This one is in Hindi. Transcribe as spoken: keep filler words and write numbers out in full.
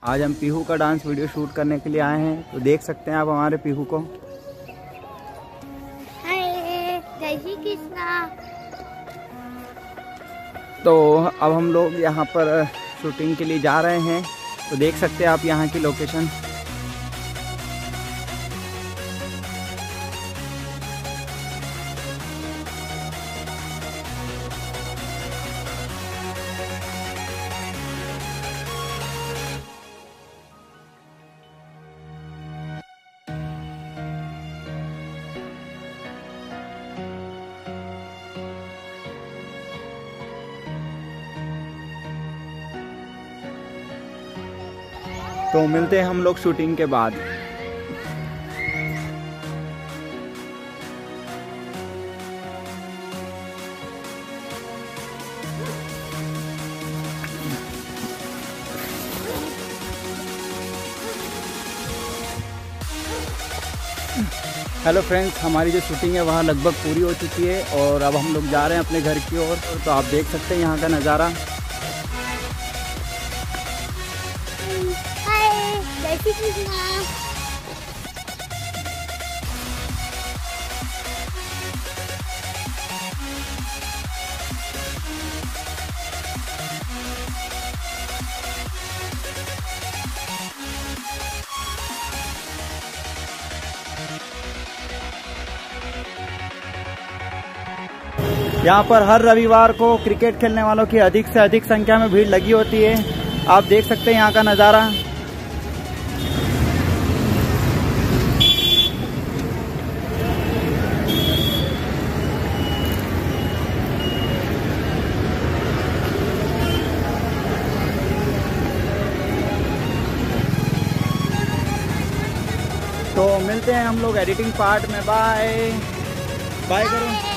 आज हम पीहू का डांस वीडियो शूट करने के लिए आए हैं, तो देख सकते हैं आप हमारे पीहू को। हाय, जय श्री कृष्णा। तो अब हम लोग यहाँ पर शूटिंग के लिए जा रहे हैं, तो देख सकते हैं आप यहाँ की लोकेशन। तो मिलते हैं हम लोग शूटिंग के बाद। हेलो फ्रेंड्स, हमारी जो शूटिंग है वहाँ लगभग पूरी हो चुकी है और अब हम लोग जा रहे हैं अपने घर की ओर। तो आप देख सकते हैं यहाँ का नज़ारा। हाय, जय श्री कृष्णा। यहाँ पर हर रविवार को क्रिकेट खेलने वालों की अधिक से अधिक संख्या में भीड़ लगी होती है। आप देख सकते हैं यहाँ का नज़ारा। तो मिलते हैं हम लोग एडिटिंग पार्ट में। बाय बाय करो।